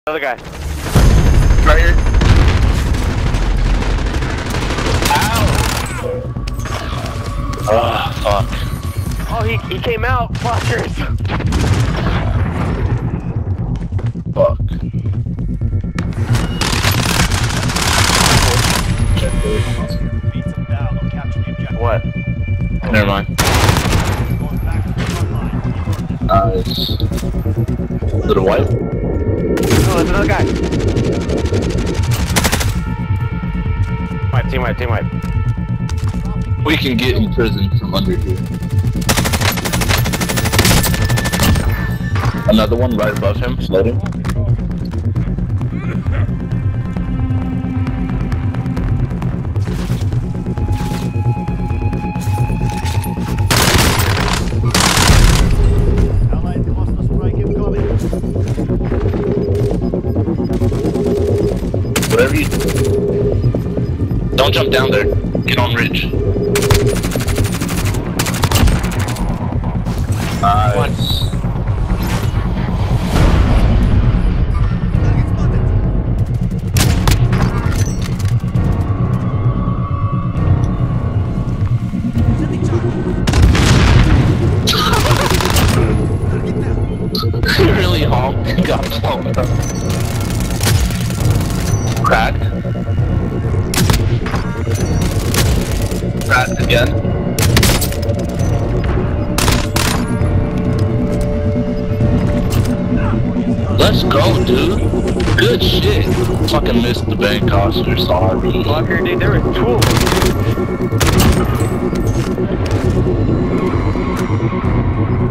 Another guy. Right here. Ow! Oh, fuck. Oh, he came out. Fuckers. Fuck. Beat them down or capture the objective. What? Never mind. Going back to the front line. Nice. Little white. Oh, there's another guy. Team wipe. We can get in prison from under here. Another one right above him, floating. Allied cluster strike incoming. Whatever you do. Don't jump down there. Get on ridge. Nice. He really honked and got blown up. Cracked. Cracked again. Let's go, dude. Good shit. Fucking missed the bank coster, sorry. Fucker, dude, there were two of them.